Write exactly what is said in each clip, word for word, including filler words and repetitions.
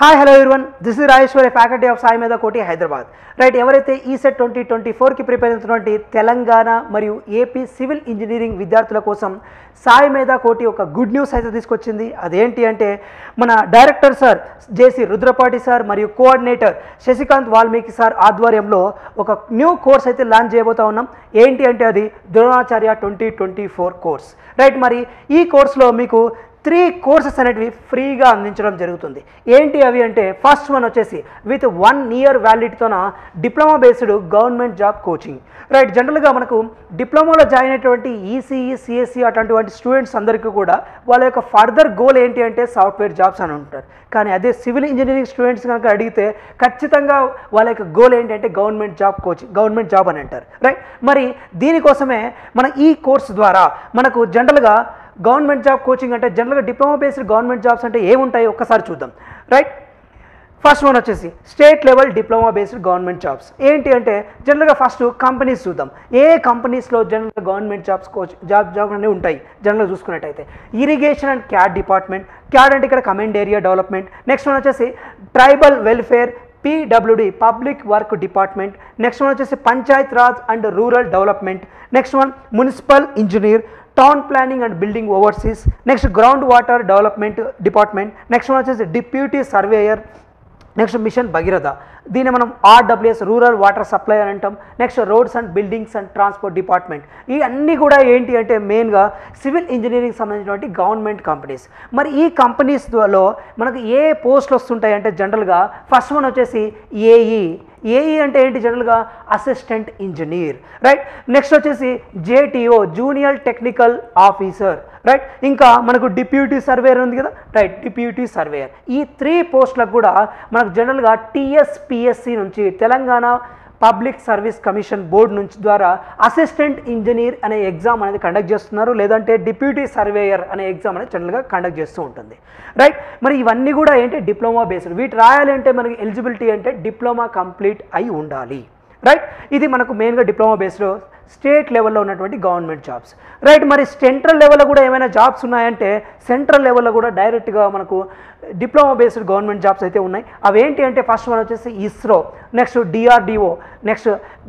Hi hello everyone, this is Rajeshwari, faculty of Sai Medha Koti, Hyderabad. Right, ఎవరైతే ECET twenty twenty ఫోర్కి prepare అవుతున్నటువంటి తెలంగాణ మరియు ఏపీ సివిల్ ఇంజనీరింగ్ విద్యార్థుల కోసం సాయి మేధా కోటి ఒక గుడ్ న్యూస్ అయితే తీసుకొచ్చింది. అదేంటి అంటే మన director sir JC Rudrapati sir మరియు కోఆర్డినేటర్ శశికాంత్ వాల్మీకి సార్ ఆధ్వర్యంలో ఒక న్యూ కోర్స్ అయితే లాంచ్ చేయబోతా ఉన్నాం. ఏంటి అంటే అది Dronacharya twenty twenty four course. Right, మరి ఈ కోర్సులో మీకు త్రీ కోర్సెస్ అనేటివి ఫ్రీగా అందించడం జరుగుతుంది. ఏంటి అవి అంటే ఫస్ట్ వన్ వచ్చేసి విత్ వన్ ఇయర్ వ్యాలిడిటీతోన diploma based government job coaching. Right, జనరల్గా మనకు డిప్లొమాలో జాయిన్ అయినటువంటి ఈసీఈ సిఎస్సి అటువంటి స్టూడెంట్స్ అందరికీ కూడా వాళ్ళ యొక్క ఫర్దర్ గోల్ ఏంటి అంటే సాఫ్ట్వేర్ జాబ్స్ అని ఉంటారు. కానీ అదే సివిల్ ఇంజనీరింగ్ స్టూడెంట్స్ కనుక అడిగితే ఖచ్చితంగా వాళ్ళ యొక్క గోల్ ఏంటంటే government job coaching, government job అని అంటారు. రైట్, మరి దీనికోసమే మన ఈ కోర్స్ ద్వారా మనకు జనరల్గా గవర్నమెంట్ జాబ్ కోచింగ్ అంటే జనరల్గా డిప్లొమా బేస్డ్ గవర్నమెంట్ జాబ్స్ అంటే ఏముంటాయి ఒక్కసారి చూద్దాం. రైట్, ఫస్ట్ వన్ వచ్చేసి state level diploma based government jobs. ఏంటి అంటే జనరల్గా ఫస్ట్ కంపెనీస్ చూద్దాం. ఏ కంపెనీస్లో జనరల్గా government jobs coach job job అనేవి ఉంటాయి జనరల్గా చూసుకున్నట్టయితే irrigation and CAD department. CAD అంటే ఇక్కడ command area development. Next one వచ్చేసి tribal welfare PWD public work department. Next one వచ్చేసి panchayat raj and rural development. Next one municipal engineer, town planning and building overseas. Next ground water development department. Next one వచ్చేసి deputy surveyor. Next mission Bhagiratha, దీన్ని మనం RWS rural water supply అని అంటాం. Next roads and buildings and transport department. ఈ అన్నీ కూడా ఏంటి అంటే మెయిన్గా సివిల్ ఇంజనీరింగ్ సంబంధించినటువంటి గవర్నమెంట్ కంపెనీస్. మరి ఈ కంపెనీస్లో మనకు ఏ పోస్టులు వస్తుంటాయి అంటే జనరల్గా ఫస్ట్ వన్ వచ్చేసి ఏఈ. ఏఈ అంటే ఏంటి జనరల్గా అసిస్టెంట్ ఇంజనీర్. రైట్, నెక్స్ట్ వచ్చేసి JTO junior technical officer. Right, ఇంకా మనకు డిప్యూటీ సర్వేయర్ ఉంది కదా. Right, deputy surveyor. ఈ త్రీ పోస్టులకు కూడా మనకు జనరల్గా టీఎస్పిఎస్సి నుంచి Telangana public service commission board నుంచి ద్వారా అసిస్టెంట్ ఇంజనీర్ అనే ఎగ్జామ్ అనేది కండక్ట్ చేస్తున్నారు, లేదంటే డిప్యూటీ సర్వేయర్ అనే ఎగ్జామ్ అనేది జనరల్గా కండక్ట్ చేస్తూ ఉంటుంది. రైట్, మరి ఇవన్నీ కూడా ఏంటి డిప్లొమా బేస్డ్. వీటి రాయాలి అంటే మనకి ఎలిజిబిలిటీ అంటే డిప్లొమా కంప్లీట్ అయి ఉండాలి. రైట్, ఇది మనకు మెయిన్గా డిప్లొమా బేస్డ్ స్టేట్ లెవెల్లో ఉన్నటువంటి గవర్నమెంట్ జాబ్స్. రైట్, మరి సెంట్రల్ లెవెల్లో కూడా ఏమైనా జాబ్స్ ఉన్నాయంటే సెంట్రల్ లెవెల్లో కూడా డైరెక్ట్గా మనకు డిప్లొమా బేస్డ్ గవర్నమెంట్ జాబ్స్ అయితే ఉన్నాయి. అవి ఏంటి అంటే ఫస్ట్ వన్ వచ్చేసి ISRO, next DRDO, next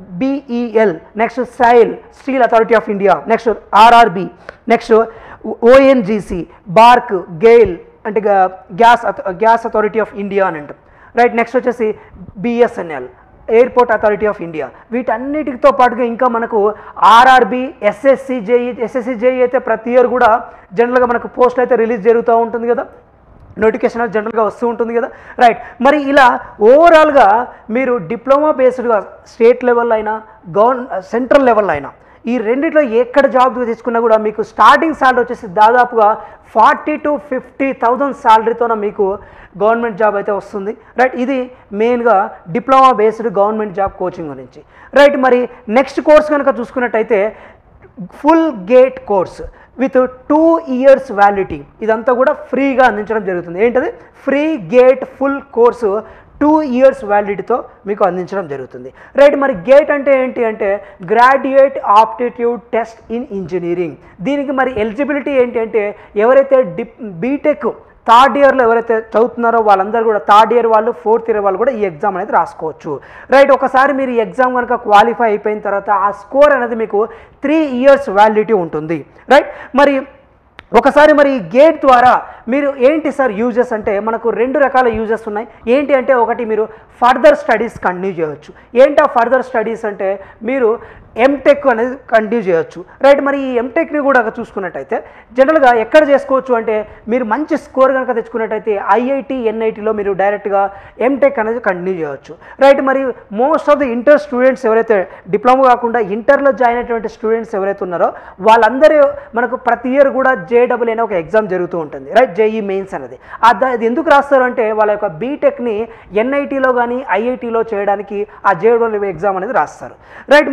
BEL, next SAIL steel authority of India, next RRB, next ONGC, BARC, GAIL అంటే gas gas authority of India అని అంటాం. రైట్, నెక్స్ట్ వచ్చేసి BSNL airport authority of India. వీటన్నిటితో పాటుగా ఇంకా మనకు RRB, SSC JE. SSC JE అయితే ప్రతి ఇయర్ కూడా జనరల్గా మనకు పోస్ట్ అయితే రిలీజ్ జరుగుతూ ఉంటుంది కదా, నోటిఫికేషన్ జనరల్గా వస్తూ ఉంటుంది కదా. రైట్, మరి ఇలా ఓవరాల్గా మీరు డిప్లొమా బేస్డ్గా స్టేట్ లెవెల్ అయినా గవర్న సెంట్రల్ లెవెల్ అయినా ఈ రెండిట్లో ఎక్కడ జాబ్ తీసుకున్నా కూడా మీకు స్టార్టింగ్ శాలరీ వచ్చేసి దాదాపుగా ఫార్టీ టు ఫిఫ్టీ థౌజండ్ శాలరీతోన మీకు గవర్నమెంట్ జాబ్ అయితే వస్తుంది. రైట్, ఇది మెయిన్గా diploma based government job coaching గురించి. రైట్, మరి నెక్స్ట్ కోర్స్ కనుక చూసుకున్నట్టయితే full gate course with two years validity. ఇదంతా కూడా ఫ్రీగా అందించడం జరుగుతుంది. ఏంటది free gate full course two years వ్యాలిడిటీతో మీకు అందించడం జరుగుతుంది. రైట్, మరి గేట్ అంటే ఏంటి అంటే graduate aptitude test in engineering. దీనికి మరి ఎలిజిబిలిటీ ఏంటి అంటే ఎవరైతే డిప్ బీటెక్ థర్డ్ ఇయర్లో ఎవరైతే చదువుతున్నారో వాళ్ళందరూ కూడా థర్డ్ ఇయర్ వాళ్ళు ఫోర్త్ ఇయర్ వాళ్ళు కూడా ఈ ఎగ్జామ్ అనేది రాసుకోవచ్చు. రైట్, ఒకసారి మీరు ఈ ఎగ్జామ్ కనుక క్వాలిఫై అయిపోయిన తర్వాత ఆ స్కోర్ అనేది మీకు త్రీ ఇయర్స్ వ్యాలిడిటీ ఉంటుంది. రైట్, మరి ఒకసారి మరి ఈ గేట్ ద్వారా మీరు ఏంటి సార్ యూజెస్ అంటే మనకు రెండు రకాల యూజెస్ ఉన్నాయి. ఏంటి అంటే ఒకటి మీరు ఫర్దర్ స్టడీస్ కంటిన్యూ చేయవచ్చు. ఏంటి ఆ ఫర్దర్ స్టడీస్ అంటే మీరు ఎంటెక్ అనేది కంటిన్యూ చేయొచ్చు. రైట్, మరి ఈ ఎంటెక్ని కూడా చూసుకున్నట్టయితే జనరల్గా ఎక్కడ చేసుకోవచ్చు అంటే మీరు మంచి స్కోర్ కనుక తెచ్చుకున్నట్టయితే ఐఐటి ఎన్ఐటిలో మీరు డైరెక్ట్గా ఎంటెక్ అనేది కంటిన్యూ చేయొచ్చు. రైట్, మరి most of the inter students ఎవరైతే డిప్లొమా కాకుండా ఇంటర్లో జాయిన్ అయినటువంటి స్టూడెంట్స్ ఎవరైతే ఉన్నారో వాళ్ళందరూ మనకు ప్రతి ఇయర్ కూడా జేడబ్ల్యూ అనే ఒక ఎగ్జామ్ జరుగుతూ ఉంటుంది. రైట్, జేఈ మెయిన్స్ అనేది అది ఎందుకు రాస్తారు అంటే వాళ్ళ యొక్క బీటెక్ని ఎన్ఐటీలో కానీ ఐఐటీలో చేయడానికి ఆ జేడబ్ల్యూ ఎగ్జామ్ అనేది రాస్తారు. రైట్, మరి డిప్లొమా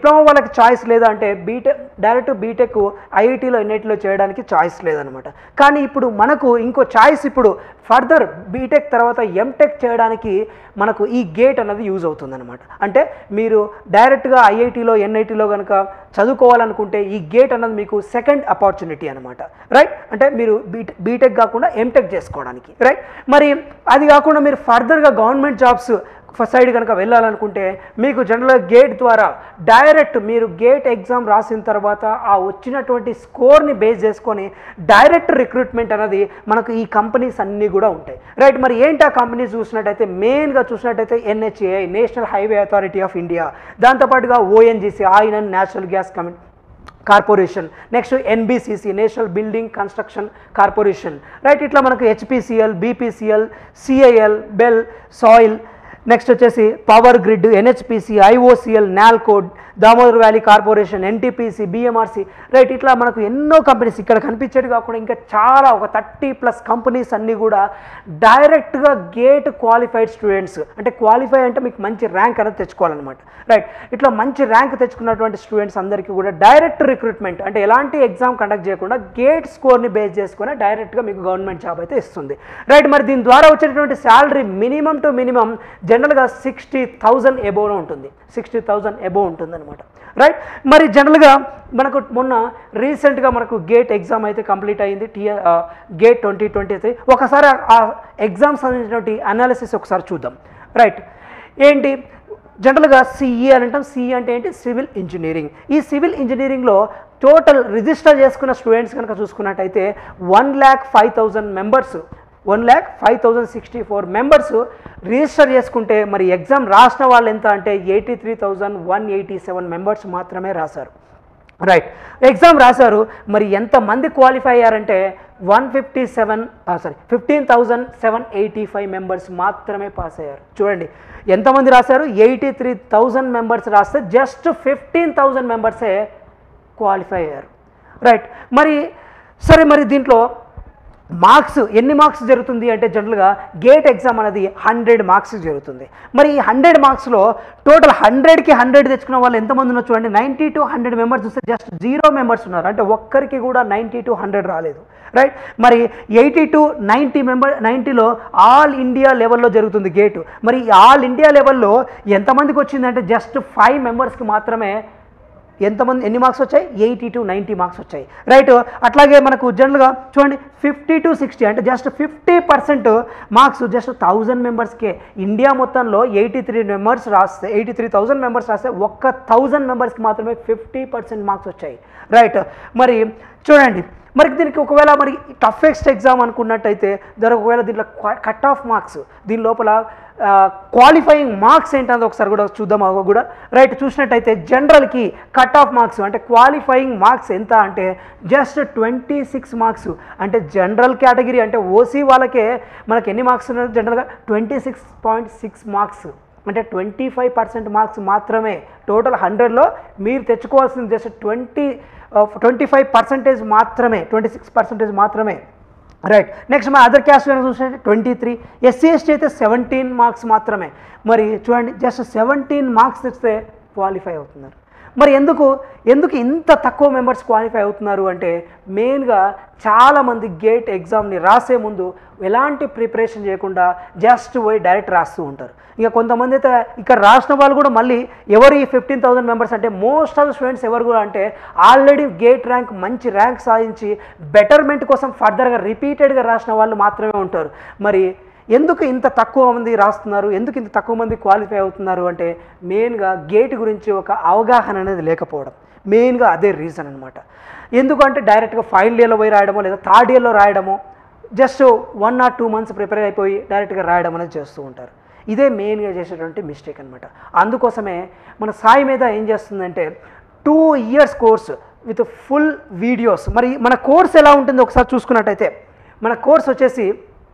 డిప్లొమా వాళ్ళకి చాయిస్ లేదా అంటే బీటెక్ డైరెక్ట్ బీటెక్ ఐఐటీలో ఎన్ఐటీలో చేయడానికి చాయిస్ లేదనమాట. కానీ ఇప్పుడు మనకు ఇంకో చాయిస్ ఇప్పుడు ఫర్దర్ బీటెక్ తర్వాత ఎంటెక్ చేయడానికి మనకు ఈ గేట్ అనేది యూజ్ అవుతుందన్నమాట. అంటే మీరు డైరెక్ట్గా ఐఐటీలో ఎన్ఐటీలో కనుక చదువుకోవాలనుకుంటే ఈ గేట్ అన్నది మీకు సెకండ్ ఆపర్చునిటీ అనమాట, రైట్. అంటే మీరు బీటెక్ బీటెక్ కాకుండా ఎంటెక్ చేసుకోవడానికి, రైట్. మరి అది కాకుండా మీరు ఫర్దర్గా గవర్నమెంట్ జాబ్స్ సైడ్ కనుక వెళ్ళాలనుకుంటే మీకు జనరల్గా గేట్ ద్వారా డైరెక్ట్ మీరు గేట్ ఎగ్జామ్ రాసిన తర్వాత ఆ వచ్చినటువంటి స్కోర్ని బేస్ చేసుకొని డైరెక్ట్ రిక్రూట్మెంట్ అనేది మనకు ఈ కంపెనీస్ అన్నీ కూడా ఉంటాయి, రైట్. మరి ఏంటి ఆ కంపెనీస్ చూసినట్టయితే మెయిన్గా చూసినట్టయితే NHAI national highway authority of India, దాంతోపాటుగా ONGC oil and natural gas కమి corporation, next NBCC national building construction corporation, right. ఇట్లా మనకు HPCL, BPCL, CIL, BEL, SAIL, next వచ్చేసి పవర్ గ్రిడ్, ఎన్హెచ్పిసి, ఐఓసిఎల్, నాల్కోడ్, Damodar valley corporation, NTPC, BMRC, right. ఇట్లా మనకు ఎన్నో companies ఇక్కడ కనిపించేది కాకుండా ఇంకా చాలా ఒక థర్టీ ప్లస్ కంపెనీస్ అన్నీ కూడా డైరెక్ట్గా గేట్ క్వాలిఫైడ్ స్టూడెంట్స్, అంటే క్వాలిఫై అంటే మీకు మంచి ర్యాంక్ అనేది తెచ్చుకోవాలన్నమాట, రైట్. ఇట్లా మంచి ర్యాంక్ తెచ్చుకున్నటువంటి స్టూడెంట్స్ అందరికీ కూడా డైరెక్ట్ రిక్రూట్మెంట్ అంటే ఎలాంటి ఎగ్జామ్ కండక్ట్ చేయకుండా గేట్ స్కోర్ని బేస్ చేసుకుని డైరెక్ట్గా మీకు గవర్నమెంట్ జాబ్ అయితే ఇస్తుంది, రైట్. మరి దీని ద్వారా వచ్చేటటువంటి శాలరీ మినిమం టు మినిమం జనరల్గా సిక్స్టీ థౌజండ్ ఎబోవ్ ఉంటుంది, సిక్స్టీ థౌజండ్ ఎబోవ్ ఉంటుంది అనమాట, రైట్. మరి జనరల్గా మనకు మొన్న రీసెంట్గా మనకు గేట్ ఎగ్జామ్ అయితే కంప్లీట్ అయింది, T gate twenty twenty three. ఒకసారి ఆ ఎగ్జామ్స్ సంబంధించినటువంటి అనాలిసిస్ ఒకసారి చూద్దాం, రైట్. ఏంటి జనరల్గా సిఈ అని అంటాం. సిఈ అంటే ఏంటి? Civil engineering. ఈ సివిల్ ఇంజనీరింగ్లో టోటల్ రిజిస్టర్ చేసుకున్న స్టూడెంట్స్ కనుక చూసుకున్నట్టయితే one lakh five thousand members one lakh five thousand sixty four members register చేసుకుంటే మరి ఎగ్జామ్ రాసిన వాళ్ళు ఎంత అంటే eighty three thousand one eighty seven members మాత్రమే రాశారు, రైట్. ఎగ్జామ్ రాశారు. మరి ఎంతమంది క్వాలిఫై అయ్యారంటే one fifty seven sorry fifteen thousand seven eighty five members మాత్రమే పాస్ అయ్యారు. చూడండి ఎంతమంది రాశారు? ఎయిటీ త్రీ థౌజండ్ మెంబర్స్ రాస్తే జస్ట్ ఫిఫ్టీన్ థౌజండ్ మెంబర్సే క్వాలిఫై అయ్యారు, రైట్. మరి సరే మరి దీంట్లో మార్క్స్ ఎన్ని మార్క్స్ జరుగుతుంది అంటే జనరల్గా గేట్ ఎగ్జామ్ అనేది హండ్రెడ్ మార్క్స్ జరుగుతుంది. మరి ఈ హండ్రెడ్ మార్క్స్లో టోటల్ హండ్రెడ్కి హండ్రెడ్ తెచ్చుకున్న వాళ్ళు ఎంతమంది ఉన్నారు చూడండి. నైంటీ టు హండ్రెడ్ మెంబర్స్ చూస్తే జస్ట్ జీరో మెంబర్స్ ఉన్నారు, అంటే ఒక్కరికి కూడా నైంటీ టు హండ్రెడ్ రాలేదు, రైట్. మరి ఎయిటీ టు నైంటీ మెంబర్ నైంటీలో ఆల్ ఇండియా లెవెల్లో జరుగుతుంది గేటు. మరి ఆల్ ఇండియా లెవెల్లో ఎంతమందికి వచ్చిందంటే జస్ట్ ఫైవ్ మెంబర్స్కి మాత్రమే ఎంతమంది ఎన్ని మార్క్స్ వచ్చాయి? ఎయిటీ టు నైంటీ మార్క్స్ వచ్చాయి, రైట్. అట్లాగే మనకు జనరల్గా చూడండి ఫిఫ్టీ టు సిక్స్టీ అంటే just fifty percent marks just thousand మెంబర్స్కే. ఇండియా మొత్తంలో ఎయిటీ త్రీ మెంబర్స్ రాస్తే ఎయిటీ త్రీ థౌజండ్ మెంబర్స్ రాస్తే ఒక్క థౌజండ్ మెంబర్స్కి మాత్రమే ఫిఫ్టీ పర్సెంట్ మార్క్స్ వచ్చాయి, రైట్. మరి చూడండి మరి దీనికి ఒకవేళ మరి టఫెస్ట్ ఎగ్జామ్ అనుకున్నట్టయితే దాని ఒకవేళ దీంట్లో కట్ ఆఫ్ మార్క్స్ దీని లోపల క్వాలిఫైయింగ్ మార్క్స్ ఏంటన్నది ఒకసారి కూడా చూద్దాం అవి కూడా, రైట్. చూసినట్టయితే జనరల్కి కట్ ఆఫ్ మార్క్స్ అంటే క్వాలిఫైయింగ్ మార్క్స్ ఎంత అంటే జస్ట్ ట్వంటీ సిక్స్ మార్క్స్. అంటే జనరల్ కేటగిరీ అంటే ఓసీ వాళ్ళకే మనకి ఎన్ని మార్క్స్ ఉన్నాయి జనరల్గా? Twenty six point six marks, అంటే ట్వంటీ ఫైవ్ పర్సెంట్ మార్క్స్ మాత్రమే. టోటల్ హండ్రెడ్లో మీరు తెచ్చుకోవాల్సింది just twenty twenty five percentage మాత్రమే, ట్వంటీ సిక్స్ పర్సెంటేజ్ మాత్రమే, రైట్. నెక్స్ట్ మన అదర్ క్యాస్ట్ కనుక చూసినట్టు ట్వంటీ త్రీ, ఎస్సీ ఎస్టీ అయితే సెవెంటీన్ మార్క్స్ మాత్రమే. మరి చూడండి జస్ట్ సెవెంటీన్ మార్క్స్ తెస్తే క్వాలిఫై అవుతున్నారు. మరి ఎందుకు ఎందుకు ఇంత తక్కువ మెంబర్స్ క్వాలిఫై అవుతున్నారు అంటే మెయిన్గా చాలామంది గేట్ ఎగ్జామ్ని రాసే ముందు ఎలాంటి ప్రిపరేషన్ చేయకుండా జస్ట్ పోయి డైరెక్ట్ రాస్తూ ఉంటారు. ఇక కొంతమంది అయితే ఇక్కడ రాసిన వాళ్ళు కూడా మళ్ళీ ఎవరు ఈ ఫిఫ్టీన్ థౌసండ్ మెంబర్స్ అంటే మోస్ట్ ఆఫ్ ద స్టూడెంట్స్ ఎవరు కూడా అంటే ఆల్రెడీ గేట్ ర్యాంక్ మంచి ర్యాంక్ సాధించి బెటర్మెంట్ కోసం ఫర్దర్గా రిపీటెడ్గా రాసిన వాళ్ళు మాత్రమే ఉంటారు. మరి ఎందుకు ఇంత తక్కువ మంది రాస్తున్నారు, ఎందుకు ఇంత తక్కువ మంది క్వాలిఫై అవుతున్నారు అంటే మెయిన్గా గేట్ గురించి ఒక అవగాహన అనేది లేకపోవడం, మెయిన్గా అదే రీజన్ అనమాట. ఎందుకంటే డైరెక్ట్గా ఫైనల్ ఇయర్లో పోయి రాయడమో లేదా థర్డ్ ఇయర్లో రాయడమో just one or two months prepare అయిపోయి డైరెక్ట్గా రాయడం అనేది చేస్తూ ఉంటారు. ఇదే మెయిన్గా చేసేటువంటి మిస్టేక్ అనమాట. అందుకోసమే మన సాయి మీద ఏం చేస్తుందంటే two years course with full videos. మరి మన కోర్స్ ఎలా ఉంటుందో ఒకసారి చూసుకున్నట్టయితే మన కోర్స్ వచ్చేసి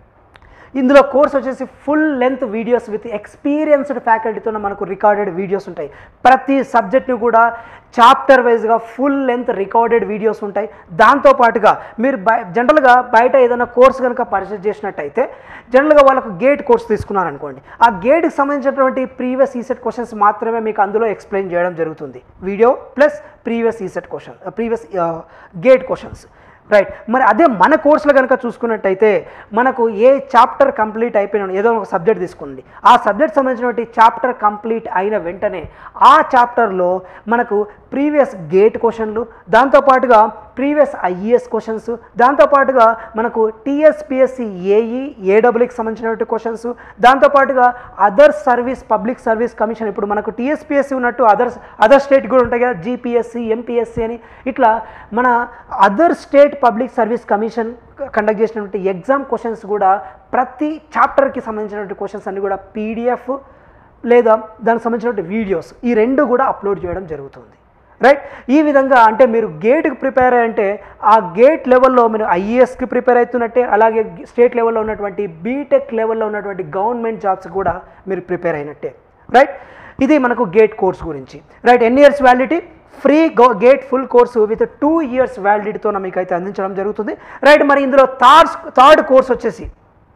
ఇందులో కోర్స్ వచ్చేసి full length videos with experienced ఫ్యాకల్టీతో మనకు రికార్డెడ్ వీడియోస్ ఉంటాయి. ప్రతి సబ్జెక్ట్ని కూడా చాప్టర్ వైజ్గా ఫుల్ లెంత్ రికార్డెడ్ వీడియోస్ ఉంటాయి. దాంతోపాటుగా మీరు బై జనరల్గా బయట ఏదైనా కోర్స్ కనుక పర్చేస్ చేసినట్టయితే జనరల్గా వాళ్ళకు గేట్ కోర్స్ తీసుకున్నారనుకోండి, ఆ గేట్కి సంబంధించినటువంటి ప్రీవియస్ ఈసెట్ క్వశ్చన్స్ మాత్రమే మీకు అందులో ఎక్స్ప్లెయిన్ చేయడం జరుగుతుంది. Video plus previous ECET question previous gate questions, right. మరి అదే మన కోర్సులో కనుక చూసుకున్నట్టయితే మనకు ఏ చాప్టర్ కంప్లీట్ అయిపోయిన ఏదో ఒక సబ్జెక్ట్ తీసుకోండి, ఆ సబ్జెక్ట్ సంబంధించినటువంటి చాప్టర్ కంప్లీట్ అయిన వెంటనే ఆ చాప్టర్లో మనకు ప్రీవియస్ గేట్ క్వశ్చన్లు, దాంతోపాటుగా ప్రీవియస్ ఐఈఎస్ క్వశ్చన్స్, దాంతోపాటుగా మనకు టీఎస్పిఎస్సి ఏఈ ఏడబ్ల్యూకి సంబంధించినటువంటి క్వశ్చన్స్, దాంతోపాటుగా other service public service commission, ఇప్పుడు మనకు టీఎస్పిఎస్సి ఉన్నట్టు అదర్ అదర్ స్టేట్ కూడా ఉంటాయి కదా, జీపీఎస్సి ఎంపీఎస్సి అని, ఇట్లా మన other state public service commission conduct చేసినటువంటి ఎగ్జామ్ క్వశ్చన్స్ కూడా ప్రతి చాప్టర్కి సంబంధించినటువంటి క్వశ్చన్స్ అన్ని కూడా పీడిఎఫ్ లేదా దానికి సంబంధించినటువంటి వీడియోస్ ఈ రెండు కూడా అప్లోడ్ చేయడం జరుగుతుంది, రైట్. ఈ విధంగా అంటే మీరు గేట్కి ప్రిపేర్ అంటే ఆ గేట్ లెవెల్లో మీరు ఐఏఎస్కి ప్రిపేర్ అవుతున్నట్టే, అలాగే స్టేట్ లెవెల్లో ఉన్నటువంటి బీటెక్ లెవెల్లో ఉన్నటువంటి గవర్నమెంట్ జాబ్స్ కూడా మీరు ప్రిపేర్ అయినట్టే, రైట్. ఇది మనకు గేట్ కోర్స్ గురించి, రైట్. ఎన్ని years validity? Free go gate full course with two years వ్యాలిడిటీతో మీకు అయితే అందించడం జరుగుతుంది, రైట్. మరి ఇందులో థర్డ్ థర్డ్ కోర్స్ వచ్చేసి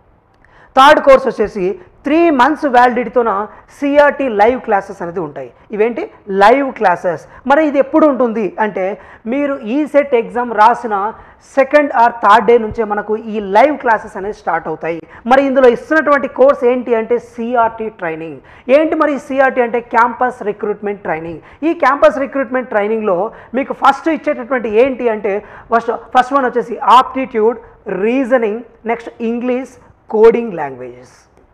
థర్డ్ కోర్స్ వచ్చేసి త్రీ మంత్స్ వ్యాలిడిటీతోన సిఆర్టీ లైవ్ క్లాసెస్ అనేది ఉంటాయి. ఇవేంటి? Live classes. మరి ఇది ఎప్పుడు ఉంటుంది అంటే మీరు ఈ సెట్ ఎగ్జామ్ రాసిన సెకండ్ ఆర్ థర్డ్ డే నుంచే మనకు ఈ లైవ్ క్లాసెస్ అనేది స్టార్ట్ అవుతాయి. మరి ఇందులో ఇస్తున్నటువంటి కోర్స్ ఏంటి అంటే సిఆర్టీ ట్రైనింగ్. ఏంటి మరి సిఆర్టీ అంటే క్యాంపస్ రిక్రూట్మెంట్ ట్రైనింగ్. ఈ క్యాంపస్ రిక్రూట్మెంట్ ట్రైనింగ్లో మీకు ఫస్ట్ ఇచ్చేటటువంటి ఏంటి అంటే ఫస్ట్ ఫస్ట్ వన్ వచ్చేసి aptitude, reasoning, next English, coding languages.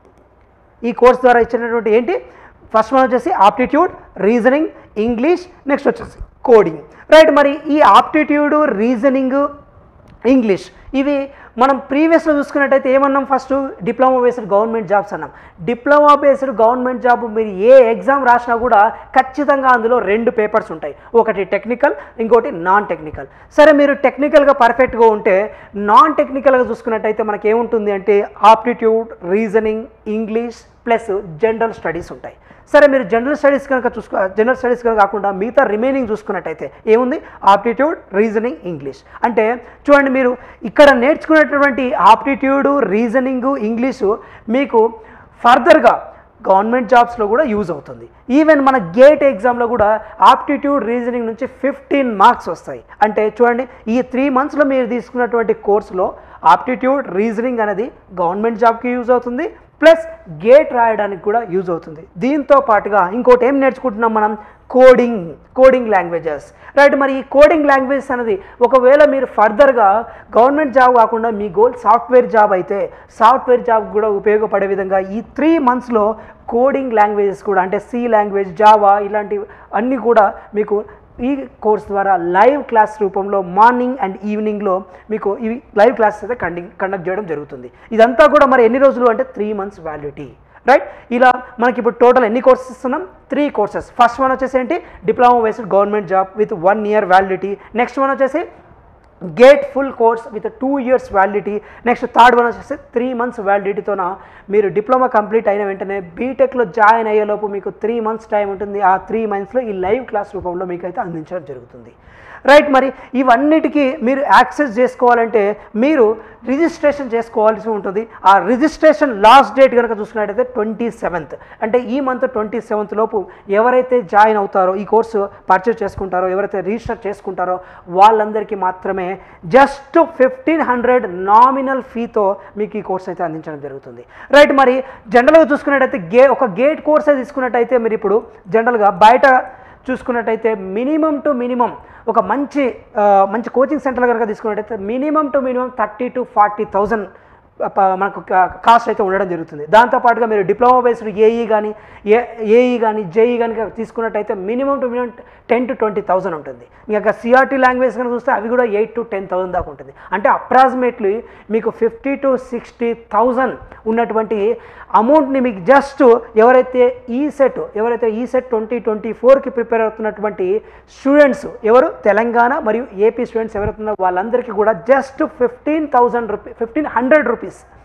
ఈ కోర్స్ ద్వారా ఇచ్చినటువంటి ఏంటి ఫస్ట్ వన్ వచ్చేసి ఆప్టిట్యూడ్, రీజనింగ్, ఇంగ్లీష్, నెక్స్ట్ వచ్చేసి కోడింగ్, రైట్. మరి ఈ ఆప్టిట్యూడ్, రీజనింగ్, ఇంగ్లీష్ ఇవి మనం ప్రీవియస్లో చూసుకున్నట్టయితే ఏమన్నాం? First diploma based government jobs అన్నాం. డిప్లొమా బేస్డ్ గవర్నమెంట్ జాబ్ మీరు ఏ ఎగ్జామ్ రాసినా కూడా ఖచ్చితంగా అందులో రెండు పేపర్స్ ఉంటాయి, ఒకటి టెక్నికల్, ఇంకోటి నాన్ టెక్నికల్. సరే మీరు టెక్నికల్గా పర్ఫెక్ట్గా ఉంటే నాన్ టెక్నికల్గా చూసుకున్నట్టయితే మనకి ఏముంటుంది అంటే aptitude, reasoning, English plus general studies ఉంటాయి. సరే మీరు జనరల్ స్టడీస్ కనుక చూసుకో జనరల్ స్టడీస్ కనుక కాకుండా మిగతా రిమైనింగ్ చూసుకున్నట్టయితే ఏముంది? Aptitude, reasoning, English. అంటే చూడండి మీరు ఇక్కడ నేర్చుకునేటటువంటి ఆప్టిట్యూడ్, రీజనింగ్, ఇంగ్లీషు మీకు ఫర్దర్గా గవర్నమెంట్ జాబ్స్లో కూడా యూజ్ అవుతుంది. ఈవెన్ మన గేట్ ఎగ్జామ్లో కూడా ఆప్టిట్యూడ్, రీజనింగ్ నుంచి ఫిఫ్టీన్ మార్క్స్ వస్తాయి. అంటే చూడండి ఈ త్రీ మంత్స్లో మీరు తీసుకున్నటువంటి కోర్సులో ఆప్టిట్యూడ్, రీజనింగ్ అనేది గవర్నమెంట్ జాబ్కి యూజ్ అవుతుంది, ప్లస్ గేట్ రాయడానికి కూడా యూజ్ అవుతుంది. దీంతో పాటుగా ఇంకోటి ఏం నేర్చుకుంటున్నాం మనం? Coding coding languages, right. మరి ఈ కోడింగ్ లాంగ్వేజెస్ అనేది ఒకవేళ మీరు ఫర్దర్గా గవర్నమెంట్ జాబ్ కాకుండా మీ గోల్ సాఫ్ట్వేర్ జాబ్ అయితే సాఫ్ట్వేర్ జాబ్ కూడా ఉపయోగపడే విధంగా ఈ త్రీ మంత్స్లో కోడింగ్ లాంగ్వేజెస్ కూడా అంటే సి లాంగ్వేజ్, జావా ఇలాంటివి అన్నీ కూడా మీకు ఈ కోర్స్ ద్వారా లైవ్ క్లాస్ రూపంలో మార్నింగ్ అండ్ ఈవినింగ్లో మీకు ఇవి లైవ్ క్లాసెస్ అయితే కండి కండక్ట్ చేయడం జరుగుతుంది. ఇదంతా కూడా మరి ఎన్ని రోజులు అంటే త్రీ మంత్స్ వ్యాలిడిటీ, రైట్. ఇలా మనకి ఇప్పుడు టోటల్ ఎన్ని కోర్సెస్ ఇస్తున్నాం? Three courses. ఫస్ట్ వన్ వచ్చేసి ఏంటి? Diploma based government job with one year validity. Next one వచ్చేసి GATE full course with two years validity. Next third one వచ్చేసి త్రీ మంత్స్ వ్యాలిడిటీతోన మీరు డిప్లొమా కంప్లీట్ అయిన వెంటనే బీటెక్లో జాయిన్ అయ్యేలోపు మీకు త్రీ మంత్స్ టైం ఉంటుంది. ఆ త్రీ మంత్స్లో ఈ లైవ్ క్లాస్ రూపంలో మీకు అయితే అందించడం జరుగుతుంది, రైట్. మరి ఇవన్నిటికీ మీరు యాక్సెస్ చేసుకోవాలంటే మీరు రిజిస్ట్రేషన్ చేసుకోవాల్సి ఉంటుంది. ఆ రిజిస్ట్రేషన్ లాస్ట్ డేట్ కనుక చూసుకున్నట్టయితే ట్వంటీ సెవెంత్ అంటే ఈ మంత్ ట్వంటీ సెవెంత్ లోపు ఎవరైతే జాయిన్ అవుతారో, ఈ కోర్సు పర్చేస్ చేసుకుంటారో, ఎవరైతే రిజిస్టర్ చేసుకుంటారో వాళ్ళందరికీ మాత్రమే జస్ట్ ఫిఫ్టీన్ హండ్రెడ్ నామినల్ ఫీతో మీకు ఈ కోర్స్ అయితే అందించడం జరుగుతుంది, రైట్. మరి జనరల్గా చూసుకున్నట్టయితే గే ఒక గేట్ కోర్సే తీసుకున్నట్టయితే మీరు ఇప్పుడు జనరల్గా బయట చూసుకున్నట్టయితే మినిమం టు మినిమం ఒక మంచి మంచి కోచింగ్ సెంటర్ కనుక తీసుకున్నట్టయితే minimum to minimum thirty to forty thousand మనకు కాస్ట్ అయితే ఉండడం జరుగుతుంది. దాంతోపాటుగా మీరు డిప్లొమా బేస్డ్ ఏఈ కానీ ఏ ఏఈ కానీ జేఈ కానీ తీసుకున్నట్టయితే minimum to minimum ten to twenty thousand ఉంటుంది. ఇంకా సిఆర్టీ లాంగ్వేజ్ కనుక చూస్తే అవి కూడా ఎయిట్ టు టెన్ థౌసండ్ దాకా ఉంటుంది. అంటే అప్రాక్సిమేట్లీ మీకు ఫిఫ్టీ టు సిక్స్టీ థౌజండ్ ఉన్నటువంటి అమౌంట్ని మీకు జస్ట్ ఎవరైతే ఈ సెట్ ఎవరైతే ఈ సెట్ ట్వంటీ ట్వంటీ ఫోర్కి ప్రిపేర్ అవుతున్నటువంటి స్టూడెంట్స్ ఎవరు తెలంగాణ మరియు ఏపీ స్టూడెంట్స్ ఎవరైతున్నారో వాళ్ళందరికీ కూడా just fifteen thousand rupee fifteen hundred rupees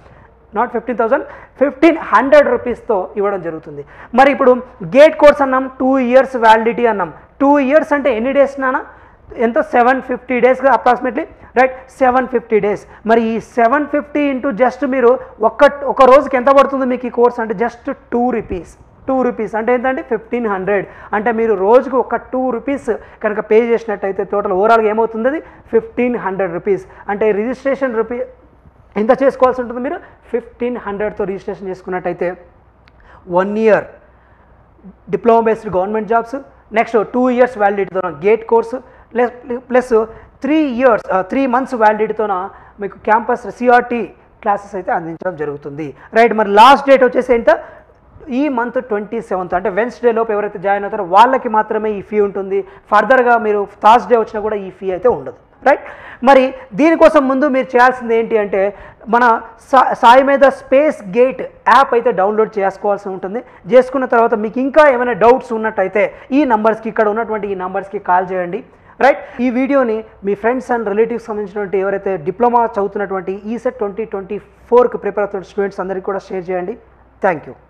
not fifteen thousand fifteen hundred రూపీస్తో ఇవ్వడం జరుగుతుంది. మరి ఇప్పుడు గేట్ కోర్స్ అన్నాం, టూ ఇయర్స్ వ్యాలిడిటీ అన్నాం. టూ ఇయర్స్ అంటే ఎన్ని డేస్ నానా, ఎంత సెవెన్ ఫిఫ్టీ డేస్గా approximately, right, seven fifty days. మరి ఈ సెవెన్ ఫిఫ్టీ ఇంటూ జస్ట్ మీరు ఒక్క ఒక రోజుకి ఎంత పడుతుంది మీకు ఈ కోర్స్ అంటే just two rupees two rupees అంటే ఏంటంటే ఫిఫ్టీన్ హండ్రెడ్ అంటే మీరు రోజుకు ఒక టూ రూపీస్ కనుక పే చేసినట్టయితే టోటల్ ఓవరాల్గా ఏమవుతుంది, అది ఫిఫ్టీన్ హండ్రెడ్ రూపీస్. అంటే రిజిస్ట్రేషన్ రూపీ ఎంత చేసుకోవాల్సి ఉంటుంది, మీరు ఫిఫ్టీన్ హండ్రెడ్తో రిజిస్ట్రేషన్ చేసుకున్నట్టయితే one year diploma based government jobs, next two years వ్యాలిడిటీతో GATE course, plus plus three years three months వ్యాలిడిటీతోన మీకు క్యాంపస్ సిఆర్టీ క్లాసెస్ అయితే అందించడం జరుగుతుంది. రైట్, మరి లాస్ట్ డేట్ వచ్చేసి ఎంత, ఈ మంత్ ట్వంటీ సెవెంత్ అంటే వెన్స్డే లోపు ఎవరైతే జాయిన్ అవుతారో వాళ్ళకి మాత్రమే ఈ ఫీ ఉంటుంది. ఫర్దర్గా మీరు థర్స్డే వచ్చినా కూడా ఈ ఫీ అయితే ఉండదు. రైట్, మరి దీనికోసం ముందు మీరు చేయాల్సింది ఏంటి అంటే మన సా సాయి మీద స్పేస్ గేట్ యాప్ అయితే డౌన్లోడ్ చేసుకోవాల్సి ఉంటుంది. చేసుకున్న తర్వాత మీకు ఇంకా ఏమైనా డౌట్స్ ఉన్నట్టయితే ఈ నంబర్స్కి, ఇక్కడ ఉన్నటువంటి ఈ నంబర్స్కి కాల్ చేయండి. రైట్, ఈ వీడియోని మీ ఫ్రెండ్స్ అండ్ రిలేటివ్స్ సంబంధించినటువంటి ఎవరైతే డిప్లొమా చదువుతున్నటువంటి ఈసెట్ ట్వంటీ ట్వంటీ ఫోర్కి ప్రిపేర్ అవుతున్న స్టూడెంట్స్ అందరికీ కూడా షేర్ చేయండి. Thank you.